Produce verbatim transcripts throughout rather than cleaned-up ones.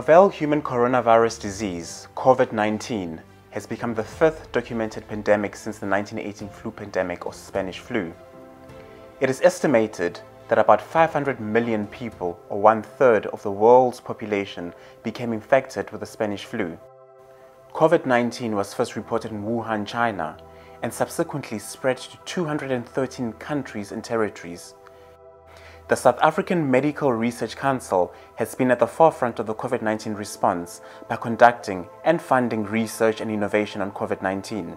novel human coronavirus disease, COVID nineteen, has become the fifth documented pandemic since the nineteen eighteen flu pandemic or Spanish flu. It is estimated that about five hundred million people, or one-third of the world's population, became infected with the Spanish flu. COVID nineteen was first reported in Wuhan, China, and subsequently spread to two hundred thirteen countries and territories. The South African Medical Research Council has been at the forefront of the COVID nineteen response by conducting and funding research and innovation on COVID nineteen.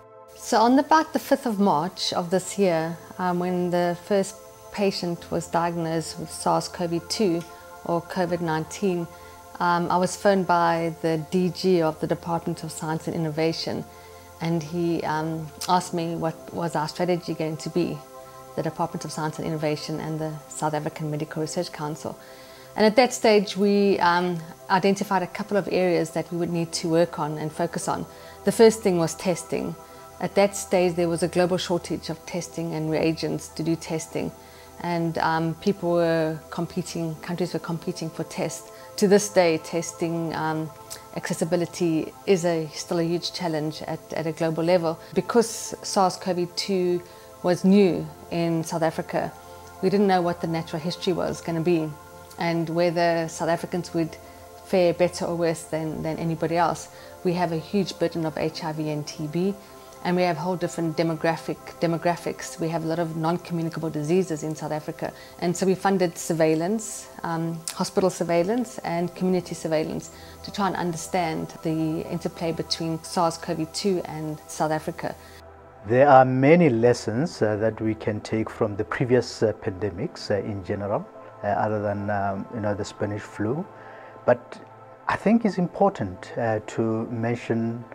So on about the fifth of March of this year, um, when the first patient was diagnosed with SARS CoV two or COVID nineteen, um, I was phoned by the D G of the Department of Science and Innovation, and he um, asked me what was our strategy going to be, the Department of Science and Innovation and the South African Medical Research Council. And at that stage we um, identified a couple of areas that we would need to work on and focus on. The first thing was testing. At that stage there was a global shortage of testing and reagents to do testing, and um, people were competing, countries were competing for tests. To this day, testing um, accessibility is a, still a huge challenge at, at a global level. Because SARS CoV two was new in South Africa, we didn't know what the natural history was going to be and whether South Africans would fare better or worse than, than anybody else. We have a huge burden of H I V and T B, and we have whole different demographic demographics. We have a lot of non-communicable diseases in South Africa, and so we funded surveillance, um, hospital surveillance and community surveillance to try and understand the interplay between SARS CoV two and South Africa. There are many lessons uh, that we can take from the previous uh, pandemics uh, in general, uh, other than um, you know, the Spanish flu. But I think it's important uh, to mention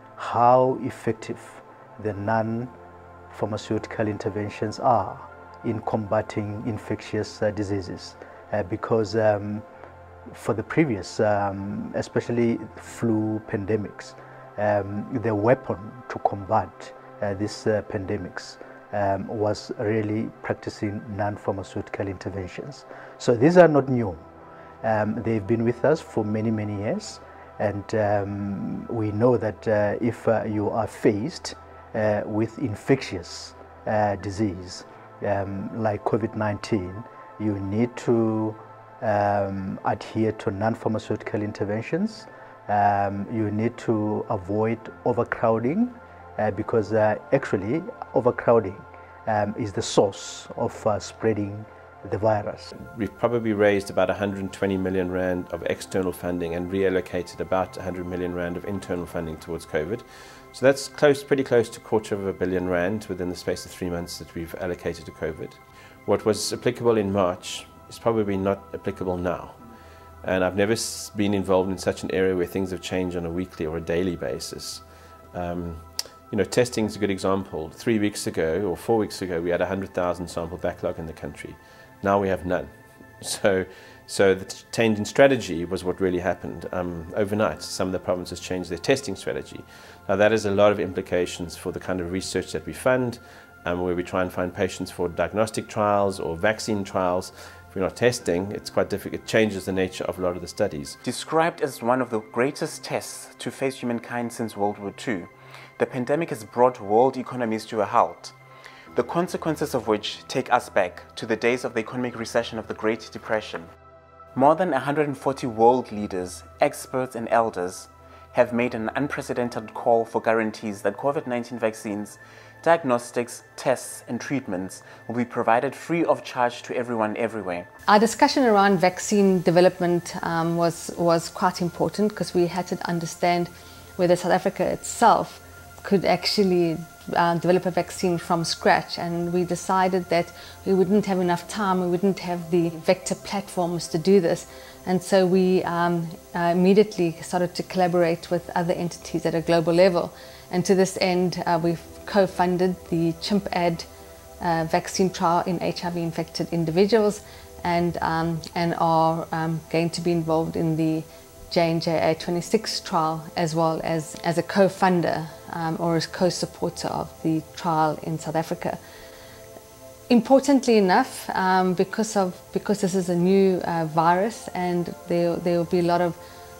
how effective the non-pharmaceutical interventions are in combating infectious uh, diseases, uh, because um, for the previous, um, especially flu pandemics, um, the weapon to combat Uh, these uh, pandemics um, was really practicing non-pharmaceutical interventions. So these are not new. Um, they've been with us for many, many years, and um, we know that uh, if uh, you are faced uh, with infectious uh, disease um, like COVID nineteen, you need to um, adhere to non-pharmaceutical interventions. Um, you need to avoid overcrowding, Uh, because uh, actually overcrowding um, is the source of uh, spreading the virus. We've probably raised about one hundred twenty million rand of external funding and reallocated about one hundred million rand of internal funding towards COVID. So that's close, pretty close to a quarter of a billion rand within the space of three months that we've allocated to COVID. What was applicable in March is probably not applicable now. And I've never been involved in such an area where things have changed on a weekly or a daily basis. Um, You know, testing is a good example. Three weeks ago or four weeks ago, we had a one hundred thousand sample backlog in the country. Now we have none. So, so the change in strategy was what really happened um, overnight. Some of the provinces changed their testing strategy. Now that has a lot of implications for the kind of research that we fund, um, where we try and find patients for diagnostic trials or vaccine trials. If we're not testing, it's quite difficult. It changes the nature of a lot of the studies. Described as one of the greatest tests to face humankind since World War Two, the pandemic has brought world economies to a halt, the consequences of which take us back to the days of the economic recession of the Great Depression. More than one hundred forty world leaders, experts and elders have made an unprecedented call for guarantees that COVID nineteen vaccines, diagnostics, tests and treatments will be provided free of charge to everyone everywhere. Our discussion around vaccine development um, was, was quite important, because we had to understand whether South Africa itself could actually uh, develop a vaccine from scratch, and we decided that we wouldn't have enough time, we wouldn't have the vector platforms to do this, and so we um, uh, immediately started to collaborate with other entities at a global level, and to this end uh, we've co-funded the CHIMP-A D uh, vaccine trial in H I V infected individuals, and, um, and are um, going to be involved in the J and J A twenty-six trial, as well as, as a co-funder um, or as co-supporter of the trial in South Africa. Importantly enough, um, because, of, because this is a new uh, virus, and there, there will be a lot of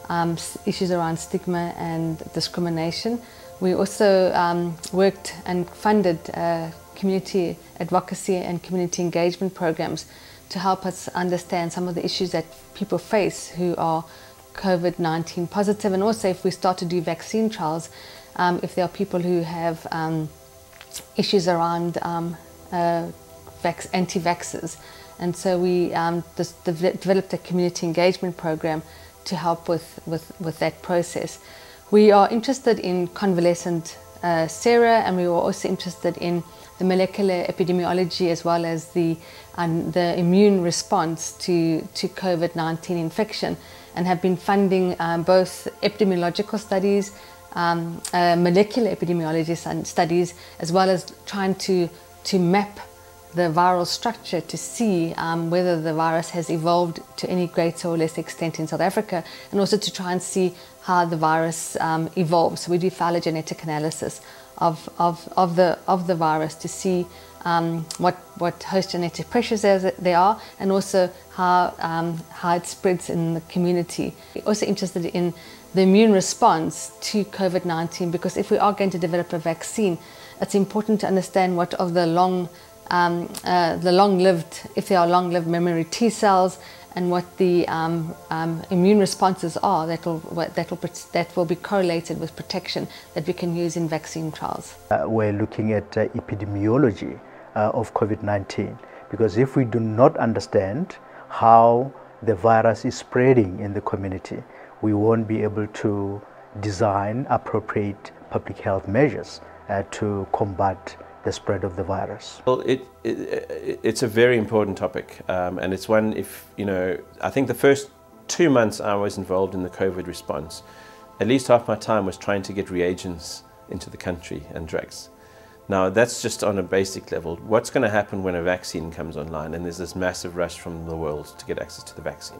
um, issues around stigma and discrimination. We also um, worked and funded uh, community advocacy and community engagement programs to help us understand some of the issues that people face who are COVID nineteen positive, and also if we start to do vaccine trials, um, if there are people who have um, issues around um, uh, anti-vaxxers. And so we um, just developed a community engagement program to help with, with, with that process. We are interested in convalescent uh, sera, and we were also interested in the molecular epidemiology as well as the, um, the immune response to, to COVID nineteen infection, and have been funding um, both epidemiological studies, um, uh, molecular epidemiology studies, as well as trying to, to map the viral structure to see um, whether the virus has evolved to any greater or less extent in South Africa, and also to try and see how the virus um, evolves. So we do phylogenetic analysis of, of, of, the, of the virus to see um, what, what host genetic pressures there are, and also how, um, how it spreads in the community. We're also interested in the immune response to COVID nineteen, because if we are going to develop a vaccine, it's important to understand what of the long Um, uh, the long-lived, if there are long-lived memory T cells, and what the um, um, immune responses are that will, that, will, that will be correlated with protection that we can use in vaccine trials. Uh, we're looking at uh, epidemiology uh, of COVID nineteen, because if we do not understand how the virus is spreading in the community, we won't be able to design appropriate public health measures uh, to combat the spread of the virus. Well, it, it it's a very important topic, um, and it's one, if you know, I think the first two months I was involved in the COVID response, at least half my time was trying to get reagents into the country and drugs. Now that's just on a basic level. What's going to happen when a vaccine comes online and there's this massive rush from the world to get access to the vaccine?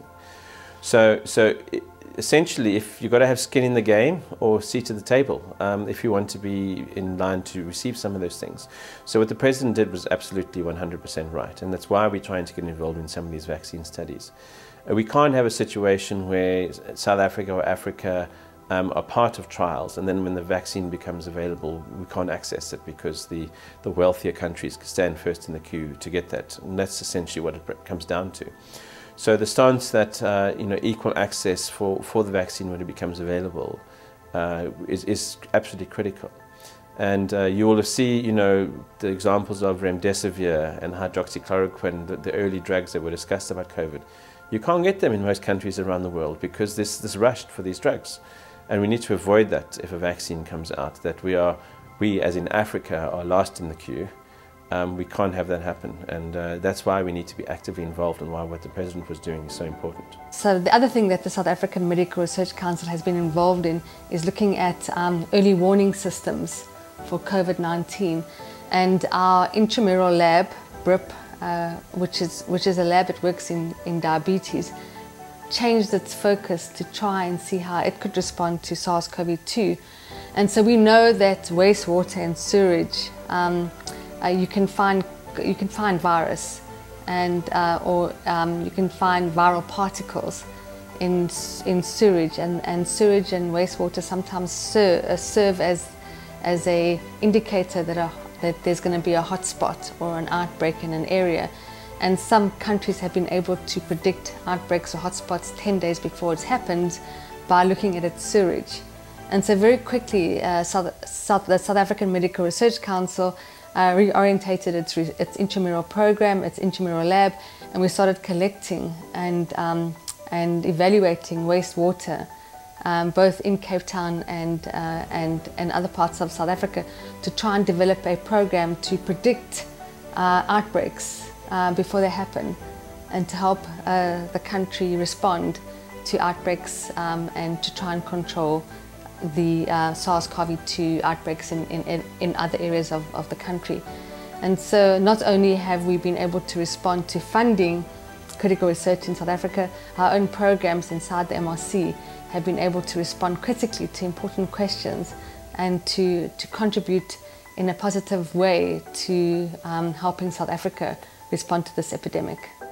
So, so it, essentially, if you've got to have skin in the game or seat at the table, um, if you want to be in line to receive some of those things. So what the President did was absolutely one hundred percent right, and that's why we're trying to get involved in some of these vaccine studies. Uh, we can't have a situation where South Africa or Africa um, are part of trials, and then when the vaccine becomes available, we can't access it because the, the wealthier countries stand first in the queue to get that. And that's essentially what it comes down to. So the stance that uh, you know, equal access for, for the vaccine when it becomes available uh, is, is absolutely critical. And uh, you will see, you know, the examples of remdesivir and hydroxychloroquine, the, the early drugs that were discussed about COVID. You can't get them in most countries around the world because there's this rush for these drugs. And we need to avoid that if a vaccine comes out, that we are, we as in Africa are last in the queue. Um, we can't have that happen, and uh, that's why we need to be actively involved, and why what the President was doing is so important. So the other thing that the South African Medical Research Council has been involved in is looking at um, early warning systems for COVID nineteen, and our intramural lab, B R I P, uh, which is which is a lab that works in, in diabetes, changed its focus to try and see how it could respond to SARS CoV two. And so we know that wastewater and sewage, um, uh, you can find you can find virus, and uh, or um, you can find viral particles in in sewage, and, and sewage and wastewater sometimes ser uh, serve as as a indicator that a, that there's going to be a hotspot or an outbreak in an area. And some countries have been able to predict outbreaks or hotspots ten days before it's happened by looking at its sewage. And so very quickly, uh, South, South, the South African Medical Research Council uh, reorientated its, re its intramural program, its intramural lab, and we started collecting and, um, and evaluating wastewater, um, both in Cape Town and, uh, and, and other parts of South Africa, to try and develop a program to predict uh, outbreaks Uh, before they happen, and to help uh, the country respond to outbreaks um, and to try and control the uh, SARS CoV two outbreaks in, in, in other areas of, of the country. And so not only have we been able to respond to funding critical research in South Africa, our own programs inside the M R C have been able to respond critically to important questions and to, to contribute in a positive way to um, helping South Africa respond to this epidemic.